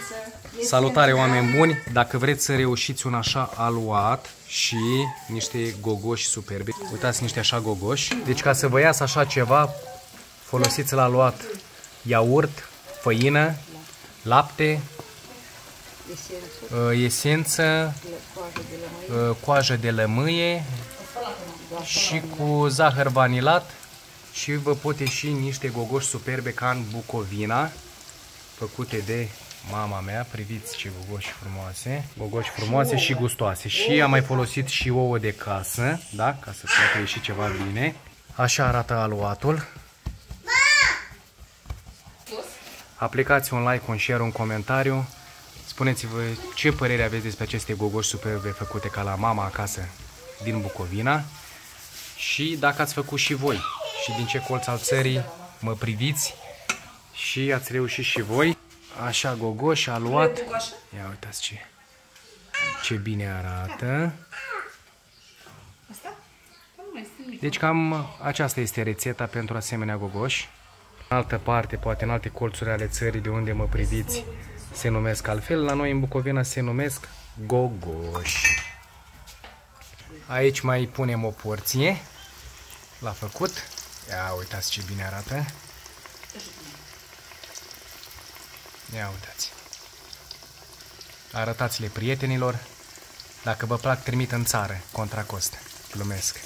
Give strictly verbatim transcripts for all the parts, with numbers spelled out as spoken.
Salutare, oameni buni! Dacă vreți să reușiți un așa aluat și niște gogoși superbi, uitați niște așa gogoși. Deci ca să vă iasă așa ceva, folosiți la aluat iaurt, făină, lapte, esență, coajă de lămâie și cu zahăr vanilat și vă pot ieși niște gogoși superbe ca în Bucovina, făcute de mama mea. Priviți ce gogoși frumoase, gogoși frumoase și gustoase. Și am mai folosit și ouă de casă, da? Ca să poată ieși ceva bine. Așa arată aluatul. Aplicați un like, un share, un comentariu. Spuneți-vă ce părere aveți despre aceste gogoși superbe făcute ca la mama acasă din Bucovina. Și dacă ați făcut și voi și din ce colț al țării mă priviți și ați reușit și voi. Așa gogoși, aluat. Ia uitați ce, ce bine arată. Deci cam aceasta este rețeta pentru asemenea gogoși. În altă parte, poate în alte colțuri ale țării de unde mă priviți, se numesc altfel. La noi în Bucovina se numesc gogoși. Aici mai punem o porție la făcut. Ia uitați ce bine arată. Ia uitați. Arătați-le prietenilor. Dacă vă plac, trimit în țară, contra cost. Glumesc.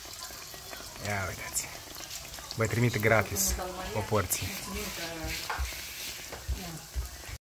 Ia uitați. Vă trimit gratis o porție.